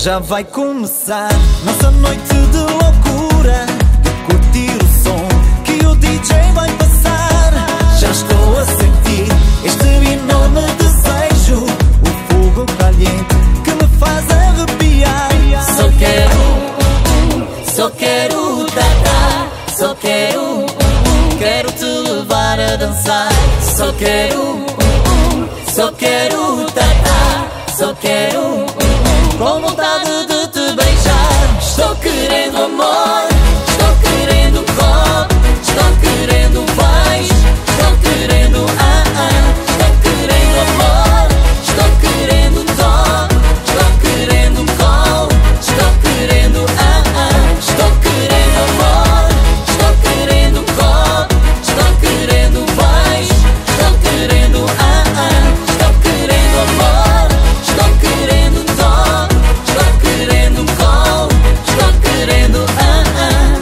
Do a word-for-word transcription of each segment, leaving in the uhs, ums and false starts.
Já vai começar nossa noite de loucura, de curtir o som que o D J vai passar. Já estou a sentir este enorme desejo, o fogo caliente que me faz arrepiar. Só quero, só quero tata, só quero, quero te levar a dançar. Só quero, só quero tata, só quero, com vontade de te beijar. Estou querendo amor, estou querendo copo, estou querendo paz, estou querendo ah ah, estou querendo amor, estou querendo toque, estou querendo colo, estou querendo ah ah, estou querendo amor, estou querendo copo, estou querendo paz, estou querendo ah ah, estou querendo amor, estou querendo toque, estou querendo colo, estou querendo ah ah.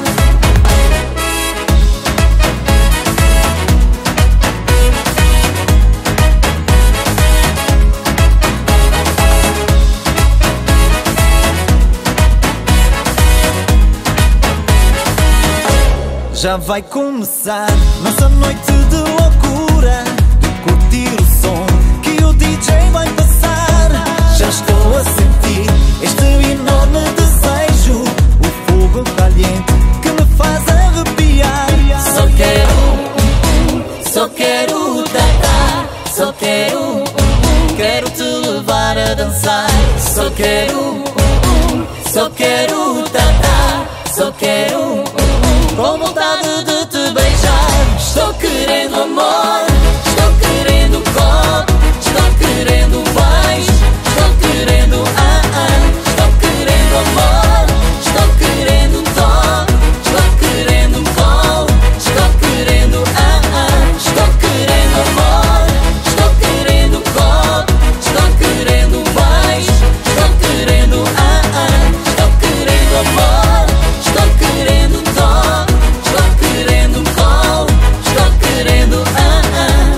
Já vai começar nossa noite de loucura, de curtir o som que o D J vai passar. Já estou a sentir este enorme desejo, o fogo caliente que me faz arrepiar. Só quero, só quero tata, só quero, quero te levar a dançar. Só quero, só quero tata, só quero, com vontade de te beijar. Estou querendo amor, estou querendo copo, estou querendo paz, estou querendo ah ah, estou querendo amor, estou querendo toque, estou querendo colo, estou querendo ah ah, estou querendo amor, estou querendo copo, estou querendo paz, estou querendo ah ah, estou querendo amor, estou querendo toque, estou querendo colo, estou querendo ah ah.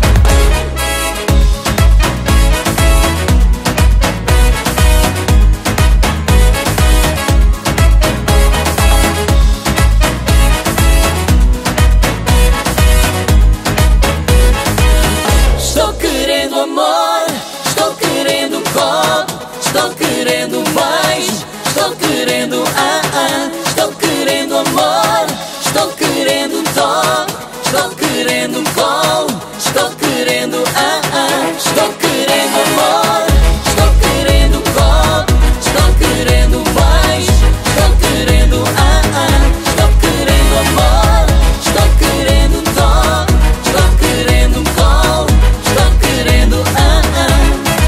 Estou querendo amor, estou querendo copo, estou querendo paz, estou querendo ah ah, estou querendo amor, estou querendo toque, estou querendo colo, estou querendo ah ah, estou querendo amor, estou querendo copo, estou querendo paz, estou querendo ah ah, estou querendo amor, estou querendo toque, estou querendo colo, estou querendo ah ah.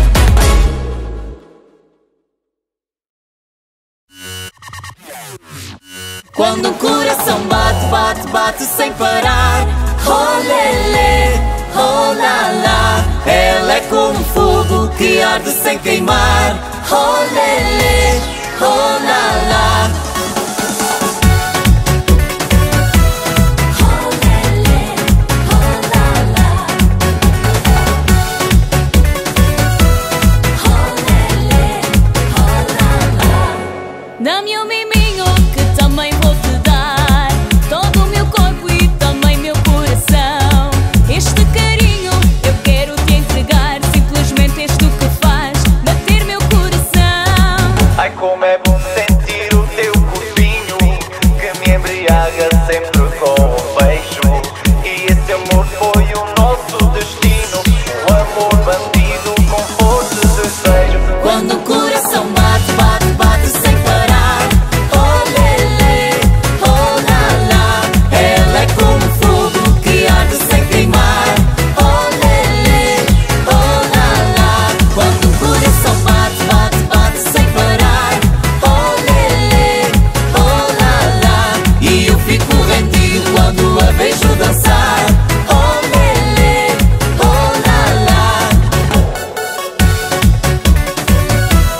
Quando o coração bate, bate, bate sem parar, oh lelê, oh lá lá, ela é como fogo que arde sem queimar, oh lelê, oh lá lá. Oh lelê, oh lá lá, oh lelê, oh lá lá. Dá-me um miminho que também vou te dar, todo o meu corpo e também meu coração. Este carinho eu quero te entregar, simplesmente és tu que faz bater meu coração. Ai, como é bom sentir o teu corpinho que me embriaga sempre com um beijo. E esse amor foi o nosso destino, o amor bandido com força de desejo. Quando o coração bate, bate, bate sem parar, oh lelê, oh lá lá, ela é como fogo que arde sem queimar, oh lelê, oh lá lá. Quando o coração bate, bate, bate sem parar, oh lelê, oh lá lá, e eu fico rendido quando a vejo dançar, oh lelê, oh lá lá.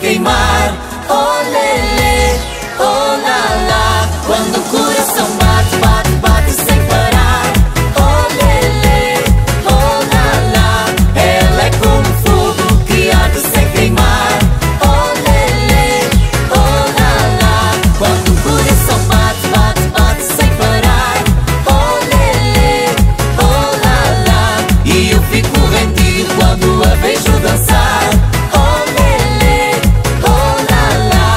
queimar. Oh lele, oh lá lá, quando o coração bate, bate, bate sem parar. Oh lele, oh lá lá, ela é como fogo que arde sem queimar. Oh lele, oh lá lá, quando o coração bate, bate, bate sem parar. Oh lele, oh lá lá, e eu fico rendido quando a vejo dançar. Oh lele, oh lá lá.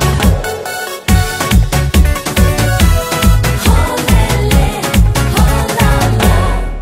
Oh lele, oh lá lá.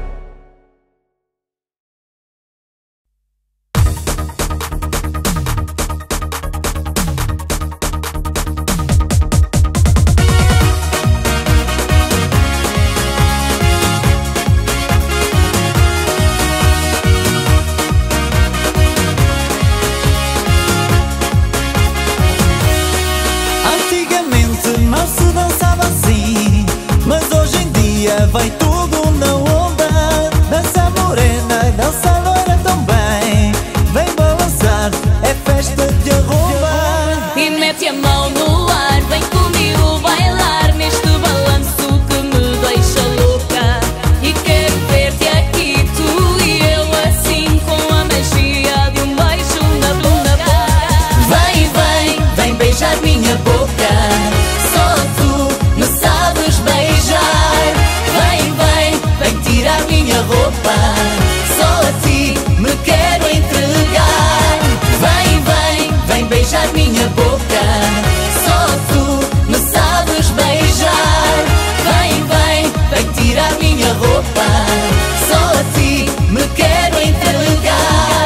Antigamente não se dançava assim, mas hoje em dia vai tudo na onda. Dança morena, dança loira também, vem balançar, é festa de arromba. E mete a mão no ar, vem comigo bailar neste balanço que me deixa louca. E quero ver-te aqui, tu e eu assim, com a magia de um beijo na boca. Vem, vem, vem beijar minha boca, só tu me sabes beijar. Vem, vem, vem tirar minha roupa, só a ti me quero entregar. Vem, vem, vem beijar minha boca, só tu me sabes beijar. Vem, vem, vem tirar minha roupa, só a ti me quero entregar.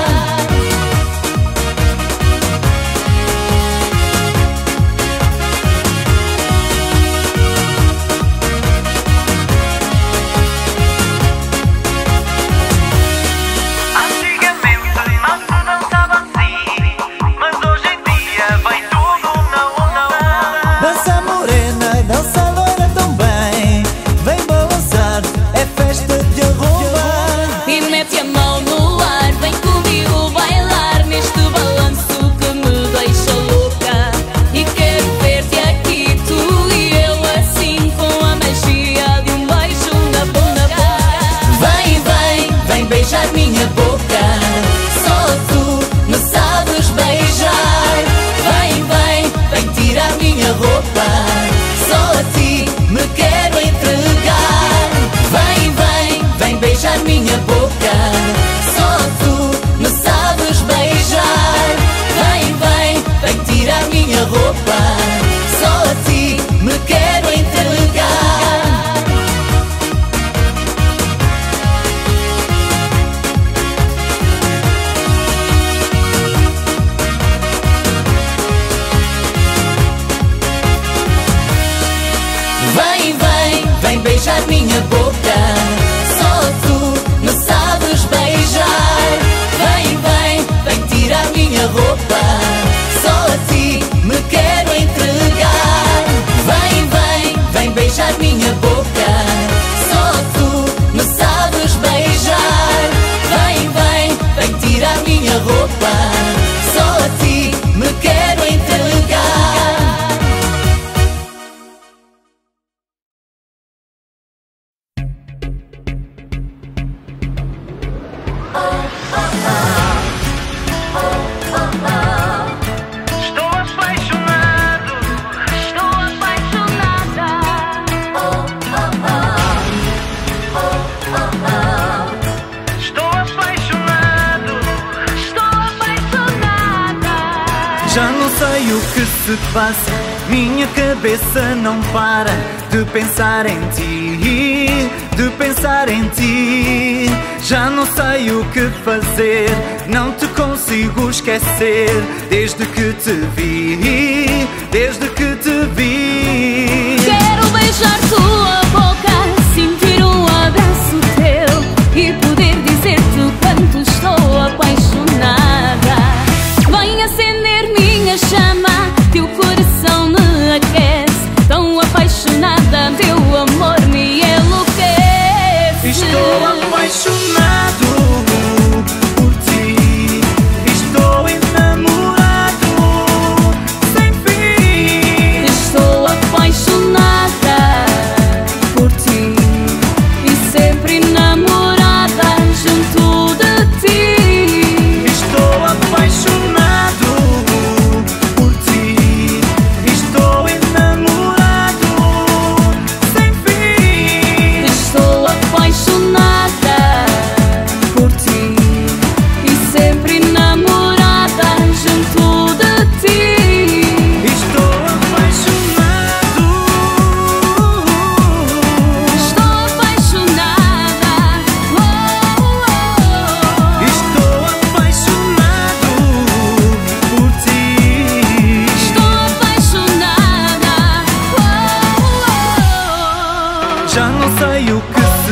Antigamente não se dançava assim, mas hoje em dia vai tudo na onda. Dança morena, dança loira também, vem balançar, é festa de arromba. E mete a mão no ar, vem comigo bailar neste balanço que me deixa louca. E quero ver-te aqui, tu e eu assim, com a magia de um beijo na boca. Vem, vem, vem beijar minha boca, só tu me sabes beijar. Vem, vem, vem tirar minha roupa, só a ti me quero entregar. Vem, vem, vem beijar minha boca, só tu me sabes beijar. Vem, vem, vem tirar minha roupa, só a ti me quero entregar. Vem, vem, vem beijar minha boca, só tu me sabes beijar. Vem, vem, vem tirar minha roupa, só a ti me quero entregar. Vem, vem, vem beijar minha boca, só tu me sabes beijar. Vem, vem, vem tirar minha roupa, só a ti me quero entregar. Estou apaixonado, Estou apaixonada. estou apaixonado. Estou apaixonada. Já não sei o que se passa, minha cabeça não para de pensar em ti, de pensar em ti. Já não sei o que fazer, não te consigo esquecer. Desde que te vi, desde que te vi. Quero beijar tua boca, sentir um abraço teu e poder dizer-te o quanto estou apaixonada. Vem acender minha chama, teu coração me aquece. Tão apaixonada, teu amor me enlouquece. Estou apaixonado por ti, estou enamorado.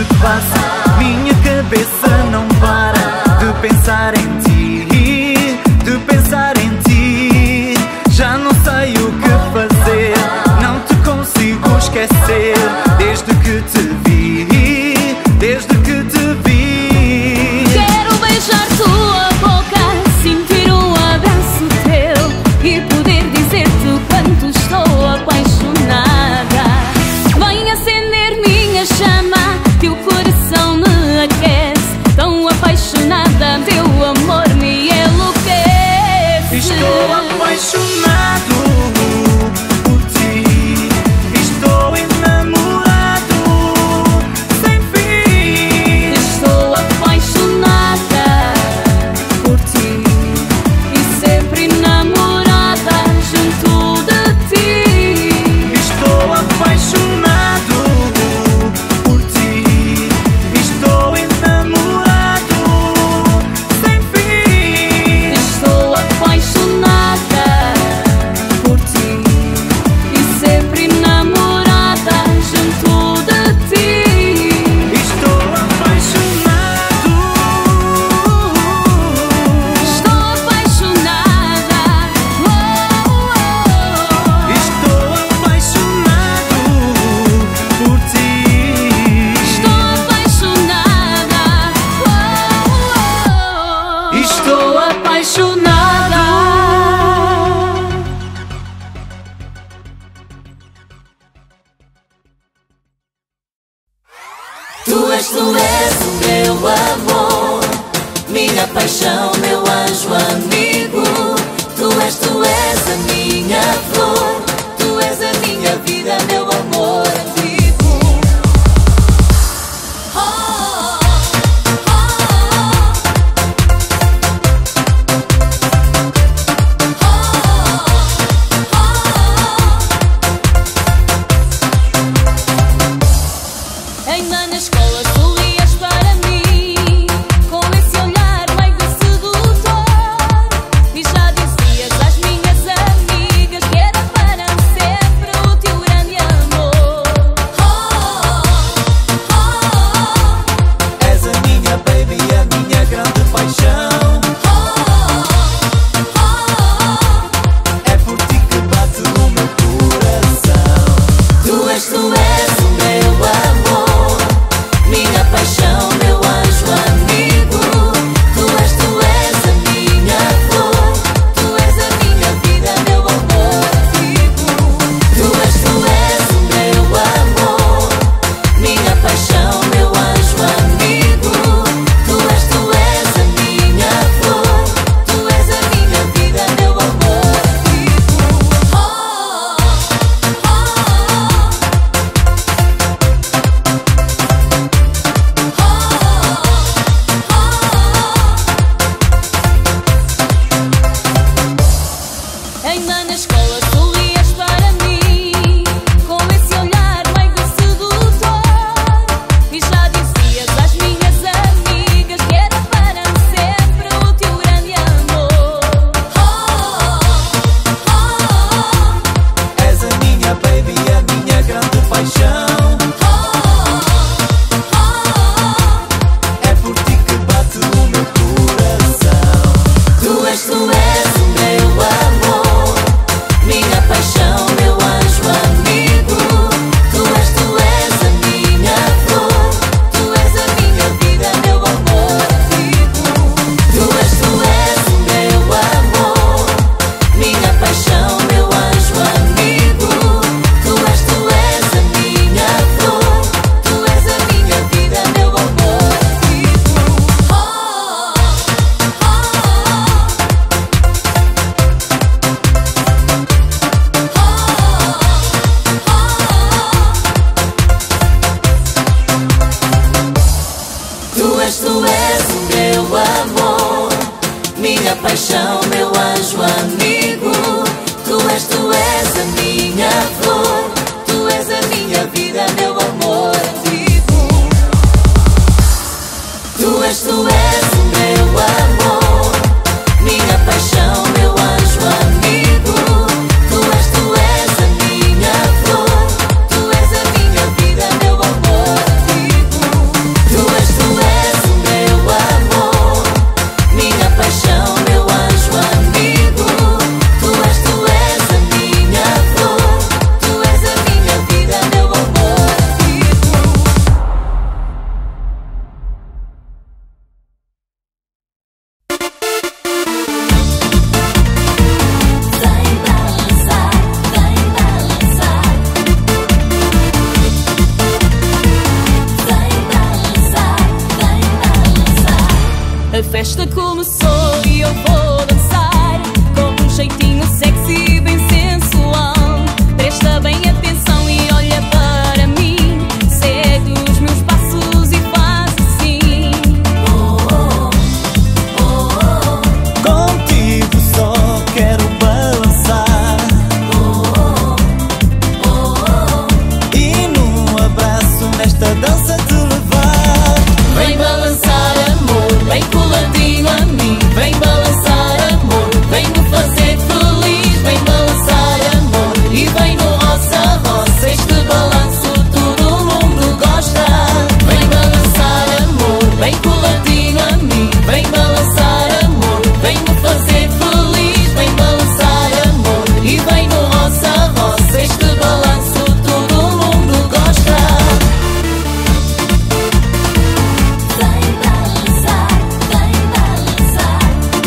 passa, minha cabeça não para de pensar em ti, de pensar em ti. Já não sei o que fazer, não te consigo esquecer. Desde que te vi, desde que te vi. Quero beijar tua boca, sentir o abraço teu e poder dizer-te o quanto estou apaixonada. Vem acender minha chama, teu coração me aquece. Tão apaixonada, teu amor me enlouquece. Estou apaixonado por ti, estou enamorado sem fim. Estou apaixonada por ti e sempre namorada junto de ti. Estou apaixonado por ti, estou enamorado sem fim. Estou apaixonada por ti e sempre namorada junto de ti. Estou apaixonado. Estou apaixonada. Oh, oh, Estou apaixonado por ti. Estou apaixonada. Oh, oh, Estou apaixonado. Tu és, tu és o meu amor, minha paixão, meu anjo amigo. Tu és, tu és a minha flor, tu és a minha vida, meu amor antigo. Oh, oh, oh, oh. Ainda na escola sorrias para mim, com esse olhar meigo sedutor, e já dizias às minhas amigas festa começou e eu vou dançar com um jeitinho sexy bem sensual. Presta bem atenção e olha para mim, segue os meus passos e faz assim. Oh, oh, oh, oh. Contigo só quero balançar. Oh, oh, oh, oh. E num abraço nesta dança te levar. Vem balançar amor, vem coladinho a mim. Vem balançar amor, vem me fazer feliz. Vem balançar amor e vem no roça roça. Este balanço todo mundo gosta. Vem balançar amor, vem coladinho a mim. Vem balançar amor, vem me fazer feliz. Vem balançar amor e vem no roça roça. Este balanço todo mundo gosta. Vem balançar, vem balançar.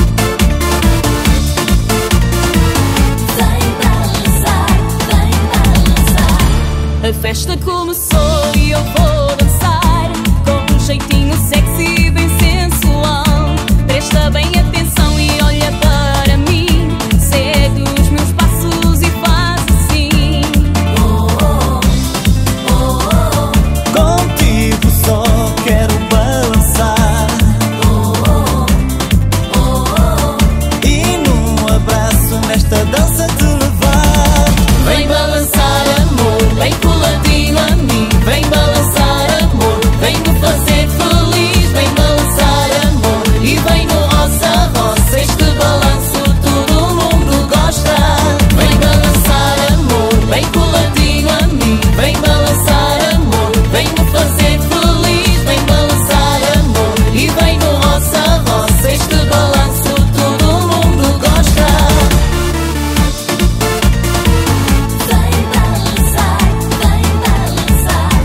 Vem balançar, vem balançar. A festa começou e eu vou dançar com um jeitinho sexy bem sensual. Presta bem atenção e olha para mim, segue os meus passos e faz assim. Oh, oh, oh, oh. Contigo só quero balançar. Oh, oh, oh, oh. E num abraço nesta dança te levar. Vem balançar amor, vem coladinho a mim. Vem balançar amor, vem me fazer feliz. Vem balançar amor e vem no roça roça. Este balanço todo mundo gosta. Vem balançar amor, vem coladinho a mim. Vem balançar amor, vem me fazer feliz. Vem balançar amor e vem no roça roça. Este balanço todo mundo gosta. Vem balançar, vem balançar.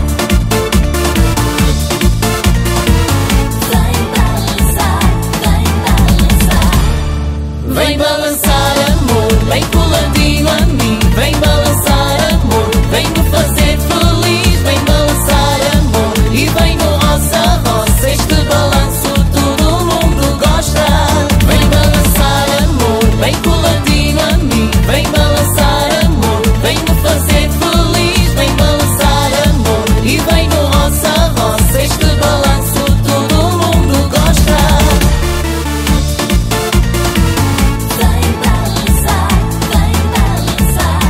Vem balançar, vem balançar. Vem balançar amor, vem coladinho a mim. Vem balançar amor, vem me fazer feliz. Vem balançar amor e vem no roça roça. Este balanço todo mundo gosta. Vem balançar amor, vem coladinho a mim. Vem balançar amor, vem me fazer feliz. Vem balançar amor e vem no roça roça. Este balanço todo mundo gosta. Vem balançar, vem balançar.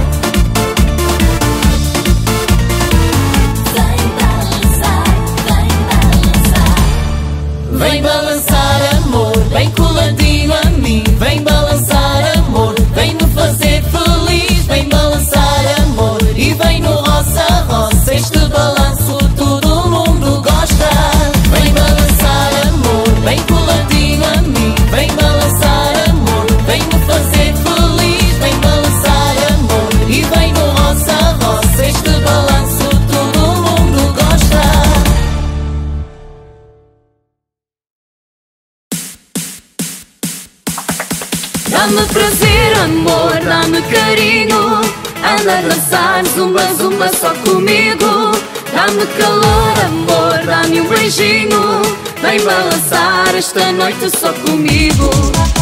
Vem balançar, vem balançar. Vem balançar amor, vem coladinho a mim. Vem balançar amor, vem me fazer feliz. Vem balançar amor e vem no roça roça. Este balanço todo mundo gosta. Vem balançar amor, vem coladinho a mim. Vem balançar amor, vem me fazer feliz. Vem balançar amor e vem no roça roça. Este balanço todo mundo gosta. Dá-me prazer, amor, dá-me carinho. Anda a dançar, zumba, zumba só comigo. Dá-me calor, amor, dá-me um beijinho. Vem balançar esta noite só comigo.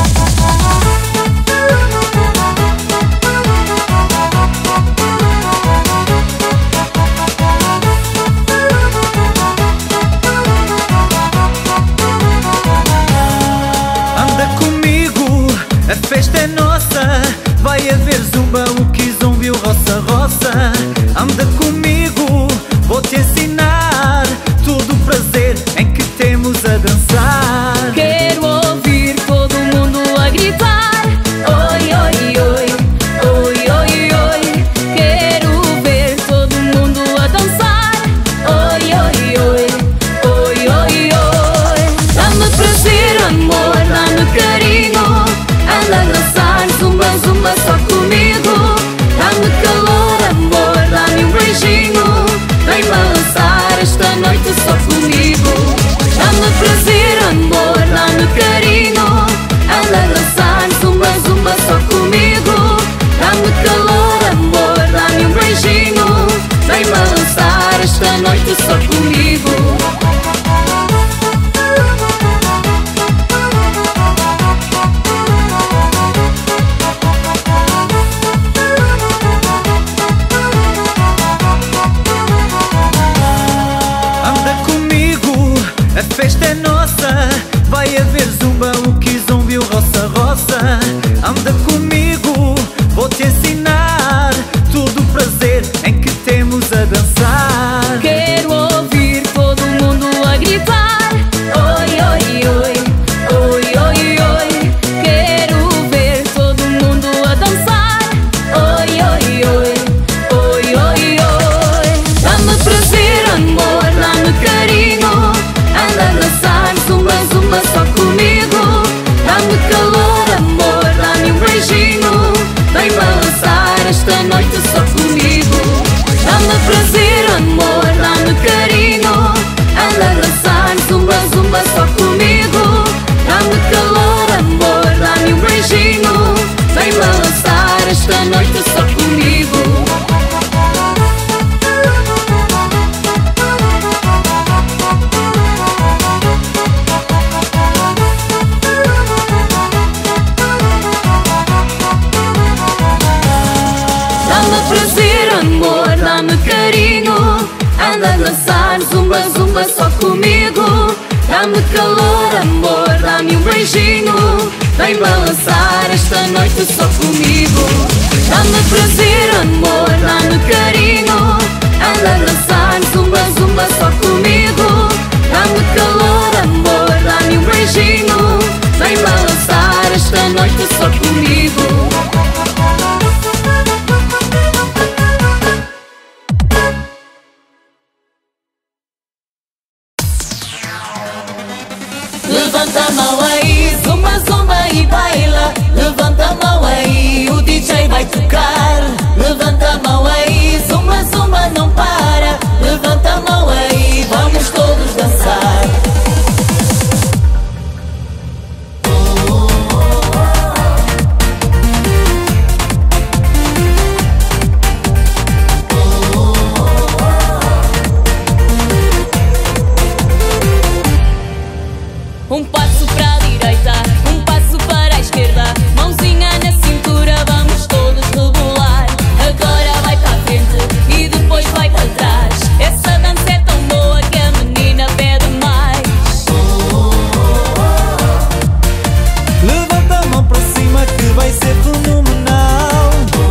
Anda comigo, a festa é nossa. Vai haver zumba, o kizombi, o roça roça. Anda comigo, vou te ensinar todo o prazer em que temos a dançar. Quero ouvir todo mundo a gritar. Oi, oi, oi, oi, oi, oi. Quero ver todo mundo a dançar. Oi, oi, oi, oi, oi, oi. Dá-me prazer, amor, dá-me carinho. Anda a dançar, zumba, zumba só comigo. Dá-me calor, amor, dá-me um beijinho. noite só comigo. Dá-me prazer, amor, dá-me carinho. Anda a dançar, zumba, zumba só comigo. Dá-me calor, amor, dá-me um beijinho. Vem balançar esta noite só comigo. Dá-me prazer, amor, dá-me carinho. Anda a dançar, zumba, zumba só comigo. Dá-me calor, amor, dá-me um beijinho. Vem balançar esta noite só comigo. Dá-me prazer, amor, dá-me carinho. Anda a dançar, zumba, zumba só comigo. Dá-me calor, amor, dá-me um beijinho. Vem balançar esta noite só comigo. Levanta a mão aí, zumba, zumba e baila. Levanta a mão aí, o D J vai tocar. Levanta a mão aí, zumba, zumba não para. Levanta a mão aí, vamos todos dançar. Um passo para a direita, um passo para a esquerda. Mãozinha na cintura, vamos todos rebolar. Agora vai para a frente e depois vai para trás. Essa dança é tão boa que a menina pede mais. Levanta a mão para cima que vai ser fenomenal.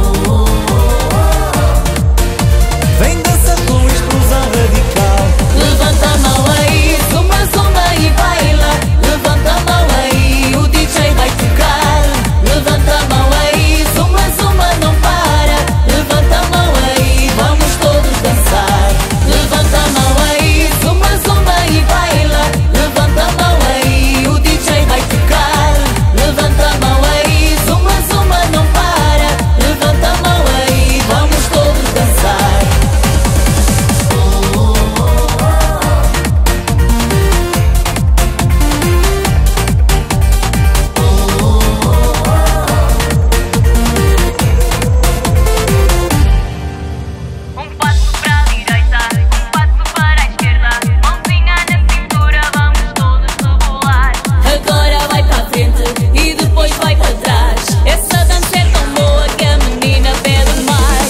Vem dançar com explosão radical. Levanta a mão aí, zumba, zumba e baila. Levanta a mão aí, o D J vai tocar. Levanta a mão aí, zumba, zumba não para. Levanta a mão aí, vamos todos dançar. Levanta a mão aí, zumba, zumba e baila. Levanta a mão aí, o D J vai tocar. Levanta a mão aí, zumba, zumba não para. Levanta a mão aí, vamos todos dançar. Um passo para a direita, um passo para a esquerda. Mãozinha na cintura, vamos todos rebolar. Agora vai para a frente e depois vai para trás. Essa dança é tão boa que a menina pede mais.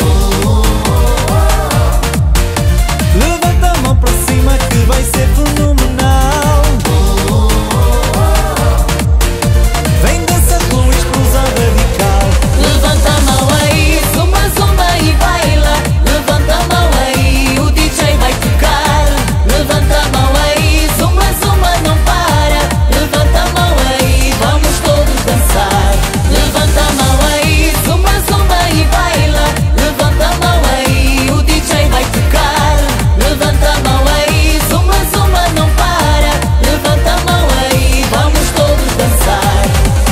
Levanta a mão para cima que vai ser fenomenal. Vem dançar com explosão radical. Levanta a mão aí, zumba, zumba e baila. Levanta a mão aí, o D J vai tocar. Levanta a mão aí, zumba, zumba não para. Levanta a mão aí, vamos todos dançar. Levanta a mão aí, zumba, zumba e baila. Levanta a mão aí, o D J vai tocar. Levanta a mão aí, zumba, zumba não para. Levanta a mão aí, vamos todos dançar.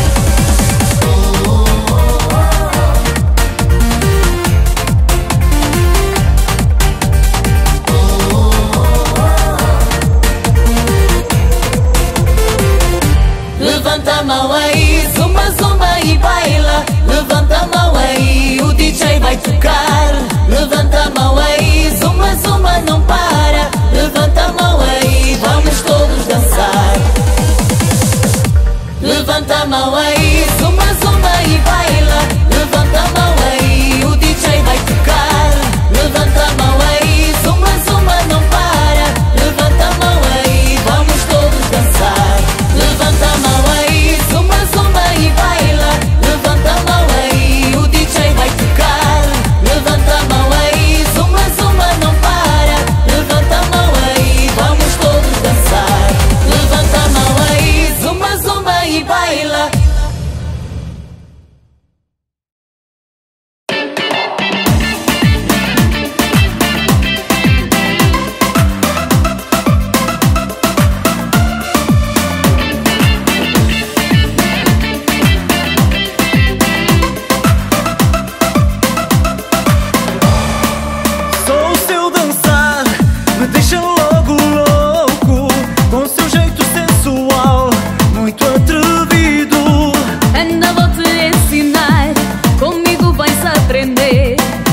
Levanta a mão aí, zumba, zumba e baila. Levanta a mão aí, o D J vai tocar. Levanta a mão aí, zumba, zumba não para. Levanta a mão aí, vamos todos dançar. Levanta a mão aí, zumba, zumba e baila. Levanta a mão aí, o D J vai tocar. Levanta a mão aí, zumba, zumba não para. Levanta a mão aí, vamos todos dançar. Levanta a mão aí, zumba, zumba e baila. Levanta a mão aí, o D J vai tocar. Levanta a mão aí, zumba, zumba não para. Levanta a mão aí, vamos todos dançar. Levanta a mão aí, zumba, zumba e baila.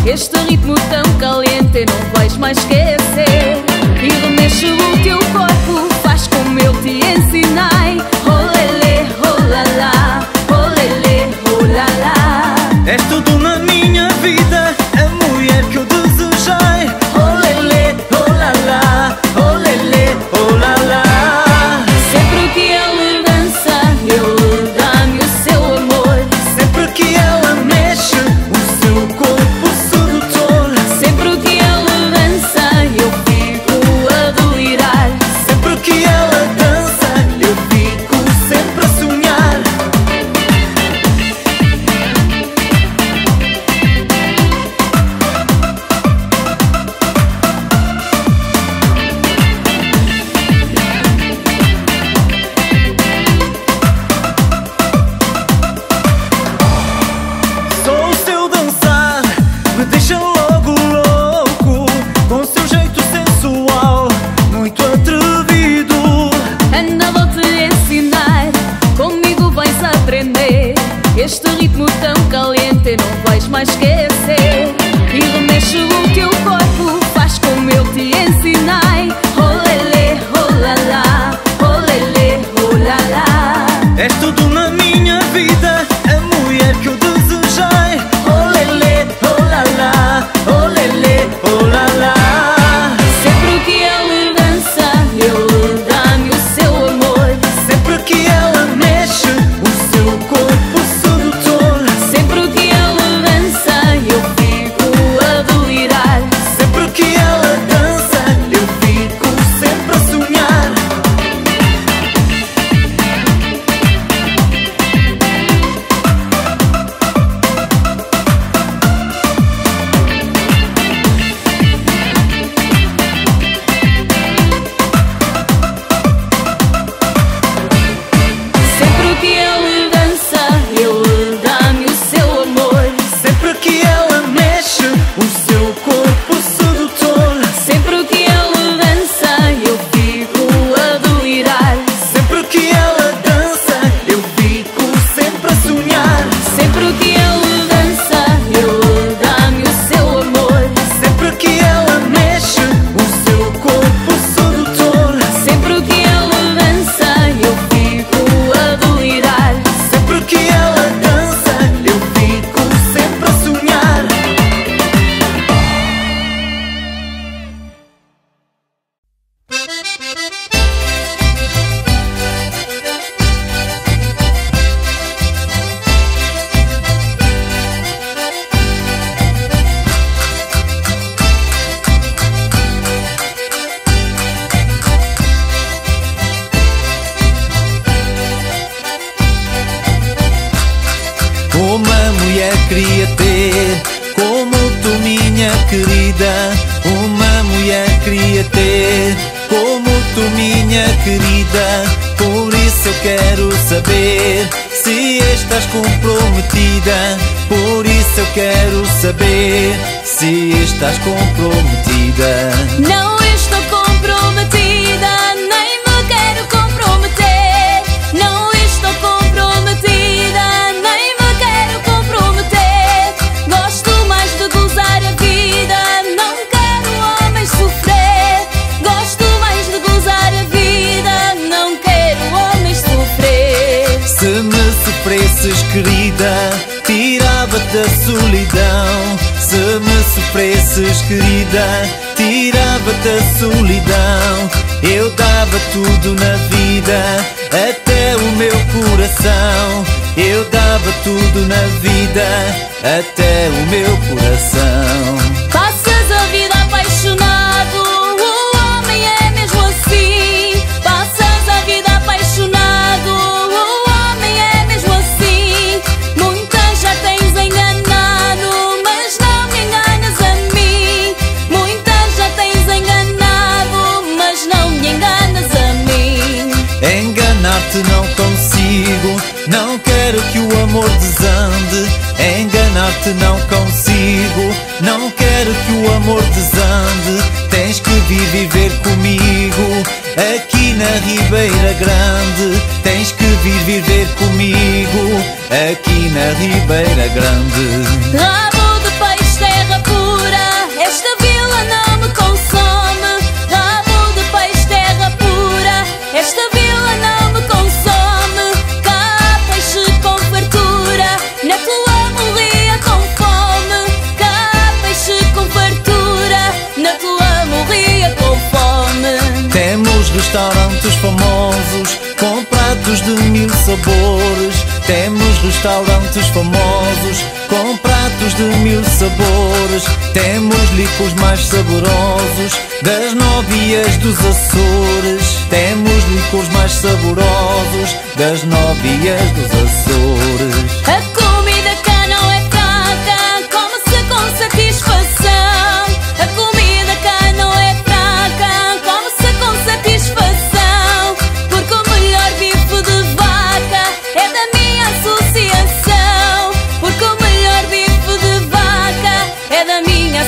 Este ritmo tão caliente não vais mais esquecer. E remexe o teu corpo, faz como eu te ensinei. Olele, olala, olele, olala. És tudo na minha vida, a mulher que eu desejei. Olele, olala, olele, olala. Sempre que ela dança, ele dá-me o seu amor. Sempre que ela mexe o seu corpo sedutor. Sempre que ela dança, eu fico a delirar. Sempre que ela dança, eu fico sempre a sonhar. Só o seu dançar me deixa logo louco, com seu jeito sensual, muito atrevido. Anda, vou-te ensinar, comigo vais aprender. Este ritmo tão caliente não vais mais esquecer. E remexe o teu corpo, faz como eu te ensinei. Olele, olala, olele, olala. És tudo na minha vida, a mulher que eu desejei. Olele, olala, olele, olala. Sempre que ela dança, ele dá-me o seu amor. Sempre que ela mexe o seu corpo sedutor. Sempre que ela dança, eu fico a delirar. Sempre que ela dança, eu fico sempre a sonhar. Sempre que ela dança, ele dá-me o seu amor. Sempre que ela mexe o seu corpo sedutor. Sempre que ela dança, eu fico a delirar. Sempre que ela dança, eu fico sempre a sonhar. Sempre que ela dança, ele dá-me o seu amor. Sempre que ela mexe o seu corpo sedutor. Sempre que ela dança, eu fico a delirar. Sempre que ela dança, eu fico sempre a sonhar. Uma mulher queria ter como tu, minha querida. Uma mulher queria ter como tu, minha querida. Por isso eu quero saber se estás comprometida. Por isso eu quero saber se estás comprometida. Não estou comprometida, nem me quero comprometer. Não estou comprometida, nem me quero comprometer. Gosto mais de gozar a vida, não quero homens sofrer. Gosto mais de gozar a vida, não quero homens sofrer. Se me sofresses, querida, tirava-te da solidão. Se me sofresses, querida, tirava-te da solidão. Eu dava tudo na vida, até o meu coração. Eu dava tudo na vida, até o meu coração. Passas a vida apaixonado, o homem é mesmo assim. Passas a vida apaixonado, o homem é mesmo assim. Muitas já tens enganado, mas não me enganas a mim. Muitas já tens enganado, mas não me enganas a mim. Enganar-te não consigo, não quero que o amor desande. Enganar-te não consigo, não quero que o amor desande. Tens que vir viver comigo, aqui na Ribeira Grande. Tens que vir viver comigo, aqui na Ribeira Grande. Rabo de peixe, terra pura. restaurantes famosos com pratos de mil sabores. Temos restaurantes famosos com pratos de mil sabores. Temos licores mais saborosos das novias dos Açores. Temos licores mais saborosos das novias dos Açores. A comida cá não é fraca, come-se com satisfação. A comida cá não é fraca, come-se com satisfação. Porque o melhor bife de vaca é da minha associação. Porque o melhor bife de vaca é da minha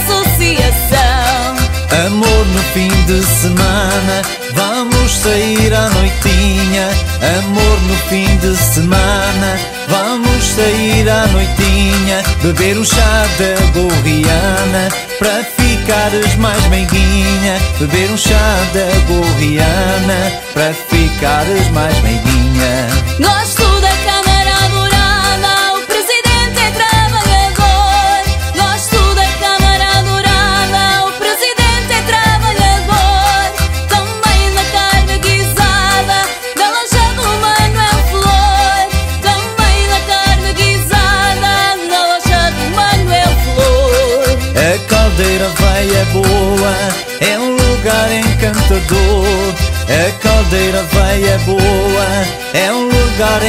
associação. Amor, no fim de semana vamos sair à noitinha. Amor, no fim de semana vamos sair à noitinha. Beber o chá da gorriana para ficares mais meiguinha. Beber um chá da gorriana para ficares mais meiguinha. Gosto da Câmara Dourada, o presidente é trabalhador. Gosto da Câmara Dourada, o presidente é trabalhador. Também da carne guisada, da loja do Manuel Flor. Também da carne guisada, da loja do Manuel Flor. A Caldeira Velha é boa, é um lugar encantador. A Caldeira Velha é boa, é um lugar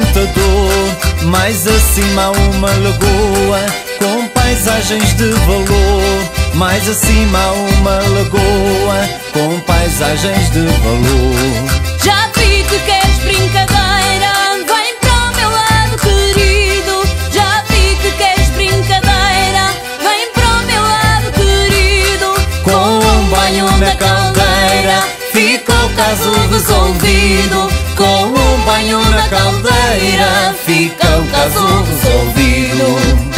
encantador. Mais acima há uma lagoa com paisagens de valor. Mais acima há uma lagoa com paisagens de valor. Já vi que queres brincadeira, vem para o meu lado, querido. Já vi que queres brincadeira, vem para o meu lado, querido. Com um banho na caldeira fica o caso resolvido. Com um banho na caldeira fica o caso resolvido.